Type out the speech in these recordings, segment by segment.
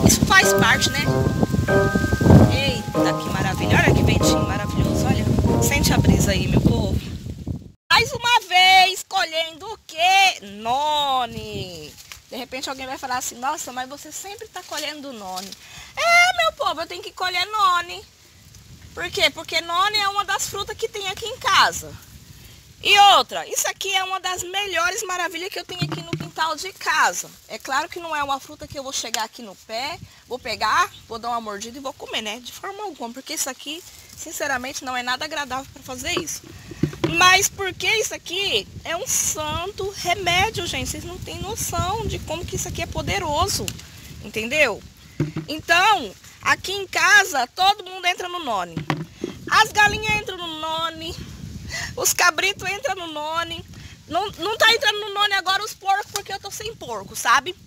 Isso faz parte, né? Eita, que maravilha. Olha que ventinho maravilhoso, olha. Sente a brisa aí, meu povo. Mais uma vez, colhendo o quê? Noni. De repente alguém vai falar assim, nossa, mas você sempre tá colhendo noni. É, meu povo, eu tenho que colher noni. Por quê? Porque noni é uma das frutas que tem aqui em casa. E outra, isso aqui é uma das melhores maravilhas que eu tenho aqui no quintal de casa. É claro que não é uma fruta que eu vou chegar aqui no pé, vou pegar, vou dar uma mordida e vou comer, né? De forma alguma, porque isso aqui, sinceramente, não é nada agradável para fazer isso. Mas porque isso aqui é um santo remédio, gente. Vocês não têm noção de como que isso aqui é poderoso, entendeu? Então, aqui em casa, todo mundo entra no noni. As galinhas entram no noni. Os cabritos entram no noni. Não tá entrando no noni agora os porcos, porque eu tô sem porco, sabe?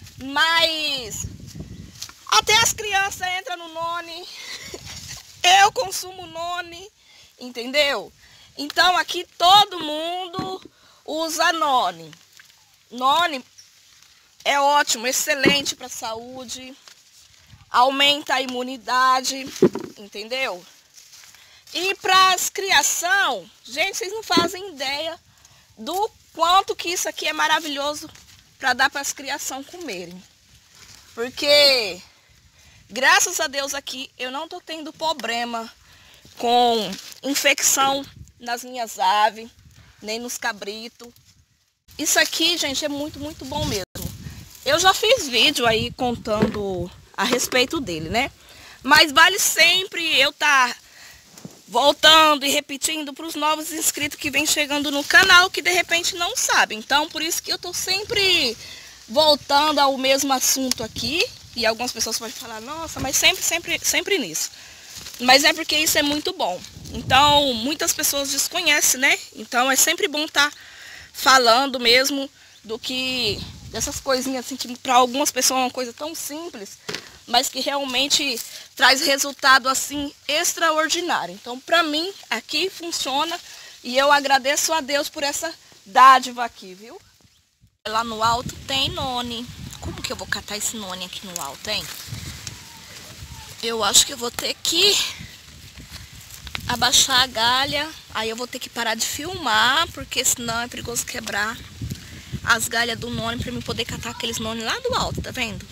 Mas até as crianças entram no noni. Eu consumo noni, entendeu? Então aqui todo mundo usa noni. Noni é ótimo, excelente para a saúde. Aumenta a imunidade, entendeu? E para as criação, gente, vocês não fazem ideia do quanto que isso aqui é maravilhoso para dar para as criação comerem. Porque, graças a Deus aqui, eu não tô tendo problema com infecção nas minhas aves, nem nos cabritos. Isso aqui, gente, é muito, muito bom mesmo. Eu já fiz vídeo aí contando a respeito dele, né? Mas vale sempre eu estar voltando e repetindo para os novos inscritos que vem chegando no canal, que de repente não sabem. Então, por isso que eu tô sempre voltando ao mesmo assunto aqui. E algumas pessoas podem falar, nossa, mas sempre nisso. Mas é porque isso é muito bom. Então, muitas pessoas desconhecem, né? Então, é sempre bom estar falando mesmo do que dessas coisinhas assim, que para algumas pessoas é uma coisa tão simples, mas que realmente traz resultado assim extraordinário. Então, para mim, aqui funciona e eu agradeço a Deus por essa dádiva aqui, viu? Lá no alto tem noni. Como que eu vou catar esse noni aqui no alto, hein? Eu acho que eu vou ter que abaixar a galha. Aí eu vou ter que parar de filmar, porque senão é perigoso quebrar as galhas do noni para mim poder catar aqueles noni lá do alto, tá vendo?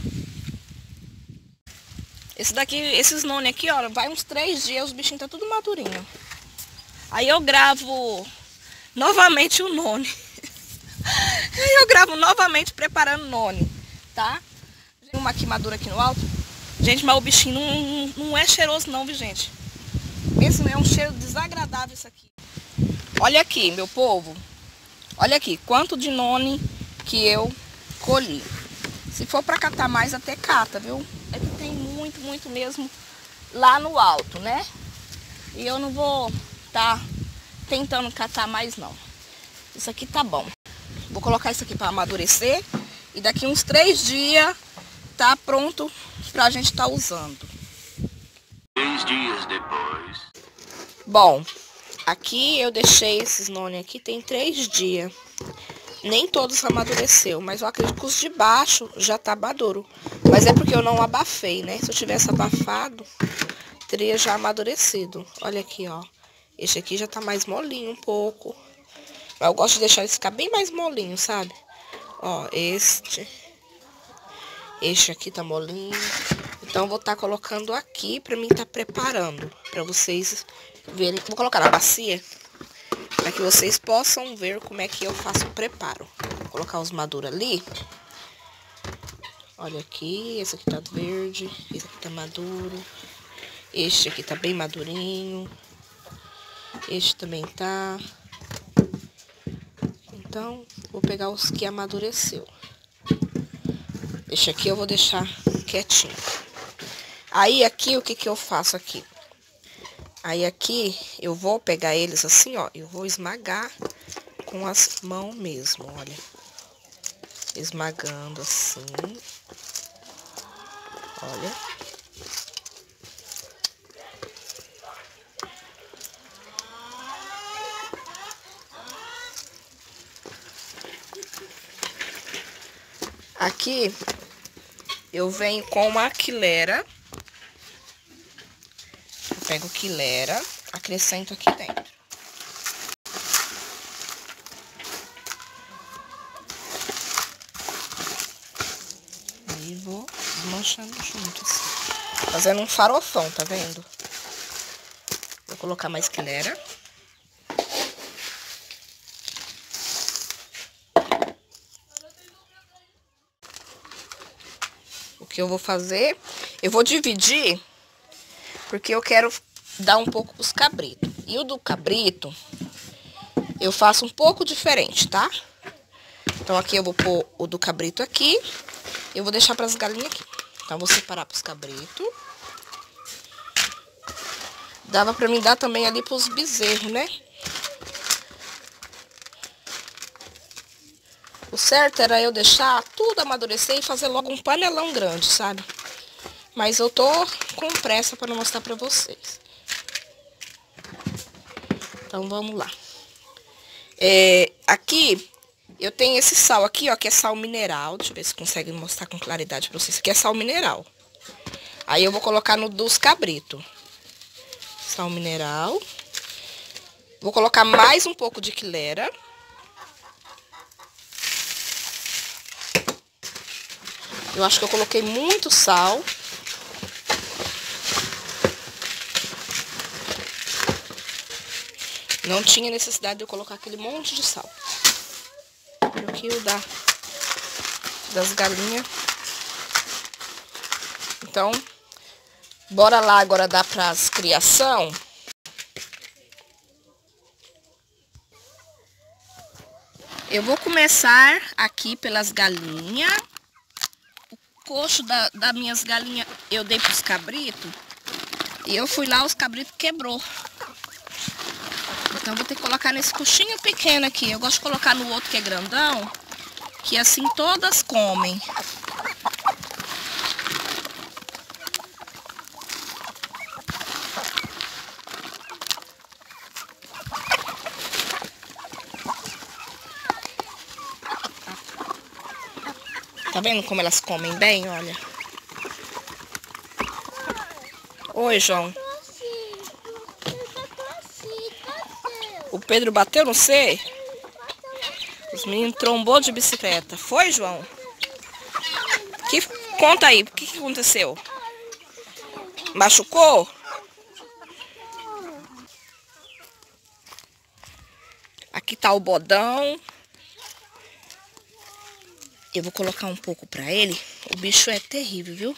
Esses noni aqui, ó, vai uns 3 dias, os bichinhos tá tudo madurinho. Aí eu gravo novamente o noni. Aí eu gravo novamente preparando noni, tá? Tem uma aqui madura aqui no alto. Gente, mas o bichinho não é cheiroso não, viu, gente? Esse é um cheiro desagradável isso aqui. Olha aqui, meu povo. Olha aqui, quanto de noni que eu colhi. Se for pra catar mais, até cata, viu? É que tem muito, muito mesmo lá no alto, né? E eu não vou tá tentando catar mais, não. Isso aqui tá bom. Vou colocar isso aqui pra amadurecer. E daqui uns 3 dias tá pronto pra gente tá usando. 3 dias depois. Bom, aqui eu deixei esses noni aqui tem 3 dias. Nem todos amadureceu, mas eu acredito que os de baixo já tá maduro. Mas é porque eu não abafei, né? Se eu tivesse abafado, teria já amadurecido. Olha aqui, ó. Este aqui já tá mais molinho um pouco. Mas eu gosto de deixar ele ficar bem mais molinho, sabe? Ó, este aqui tá molinho. Então, eu vou estar colocando aqui pra mim estar preparando. Pra vocês verem. Vou colocar na bacia. Para que vocês possam ver como é que eu faço o preparo. Vou colocar os maduros ali. Olha aqui, esse aqui tá verde, esse aqui tá maduro. Este aqui tá bem madurinho. Este também tá. Então, vou pegar os que amadureceu. Este aqui eu vou deixar quietinho. Aí aqui, o que que eu faço aqui? Aí aqui, eu vou pegar eles assim, ó. Eu vou esmagar com as mãos mesmo, olha. Esmagando assim. Olha. Aqui, eu venho com a quilera. Eu pego quilera, acrescento aqui dentro. E vou desmanchando junto, assim. Fazendo um farofão, tá vendo? Vou colocar mais quilera. O que eu vou fazer? Eu vou dividir, porque eu quero dar um pouco pros cabritos. E o do cabrito, eu faço um pouco diferente, tá? Então aqui eu vou pôr o do cabrito aqui. Eu vou deixar pras galinhas aqui. Então, vou separar pros cabritos. Dava pra mim dar também ali pros bezerros, né? O certo era eu deixar tudo amadurecer e fazer logo um panelão grande, sabe? Mas eu tô com pressa pra não mostrar pra vocês. Então, vamos lá. Aqui, eu tenho esse sal aqui, ó, que é sal mineral. Deixa eu ver se consegue mostrar com claridade pra vocês. Isso aqui é sal mineral. Aí, eu vou colocar no dos cabritos. Sal mineral. Vou colocar mais um pouco de quilera. Eu acho que eu coloquei muito sal. Não tinha necessidade de eu colocar aquele monte de sal. Olha aqui o das galinhas. Então, bora lá agora dar pras criação. Eu vou começar aqui pelas galinhas. O coxo das minhas galinhas eu dei pros cabritos. E eu fui lá, os cabritos quebrou. Então, vou ter que colocar nesse coxinho pequeno aqui. Eu gosto de colocar no outro que é grandão, que assim todas comem. Tá vendo como elas comem bem? Olha. Oi, João. O Pedro bateu no C? Os meninos trombou de bicicleta. Foi, João? Conta aí, o que aconteceu? Machucou? Aqui tá o bodão. Eu vou colocar um pouco pra ele. O bicho é terrível, viu?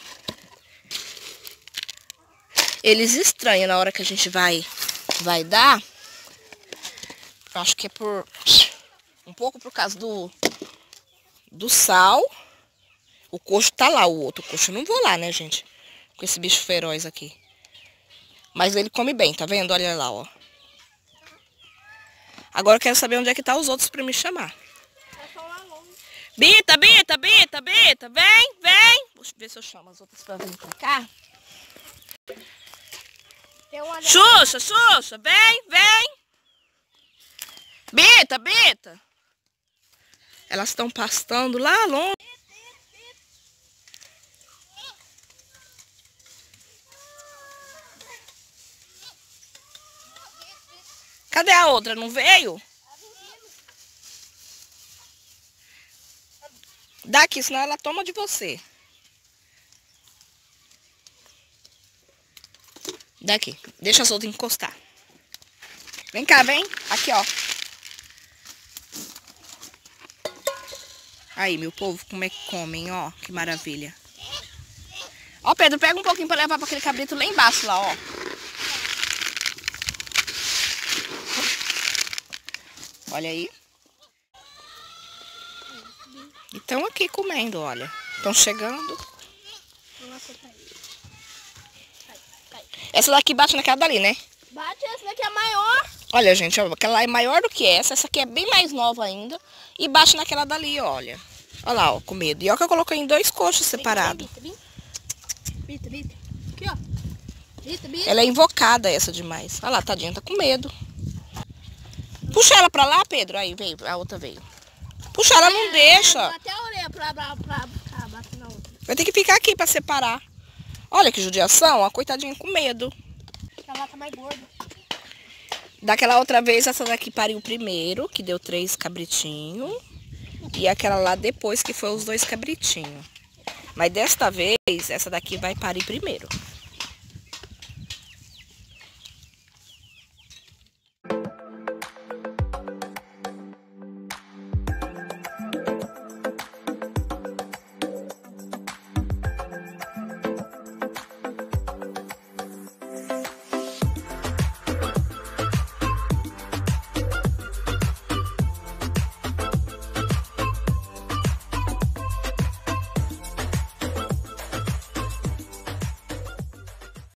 Eles estranham na hora que a gente vai dar. Eu acho que é um pouco por causa do sal. O coxo tá lá, o outro coxo. Eu não vou lá, né, gente? Com esse bicho feroz aqui. Mas ele come bem, tá vendo? Olha lá, ó. Agora eu quero saber onde é que tá os outros pra me chamar. Bita, Bita, Bita, Bita, vem, vem. Deixa eu ver se eu chamo as outras pra vir pra cá. Xuxa, Xuxa, vem, vem. Bita, Bita. Elas estão pastando lá longe. Cadê a outra? Não veio? Daqui, senão ela toma de você. Daqui. Deixa as outras encostar. Vem cá, vem. Aqui, ó. Aí, meu povo, como é que comem, ó. Que maravilha. Ó, Pedro, pega um pouquinho pra levar pra aquele cabrito lá embaixo, lá, ó. Olha aí. E estão aqui comendo, olha. Estão chegando. Essa daqui bate naquela dali, né? Bate, essa daqui é maior. Olha, gente, ó, aquela é maior do que essa. Essa aqui é bem mais nova ainda. E bate naquela dali, olha. Olha lá, ó, com medo. E olha que eu coloquei em 2 coxos separados. Bita, Bita. Aqui, ó. Bita, Bita. Ela é invocada, essa demais. Olha lá, tadinha, tá com medo. Puxa ela pra lá, Pedro. Aí, veio, a outra veio. Puxa, ela não deixa. Até a orelha pra bater na outra. Vai ter que ficar aqui pra separar. Olha que judiação, a coitadinha com medo. Ela tá mais gorda. Daquela outra vez, essa daqui pariu primeiro, que deu 3 cabritinhos. E aquela lá depois, que foi os 2 cabritinhos. Mas desta vez, essa daqui vai parir primeiro.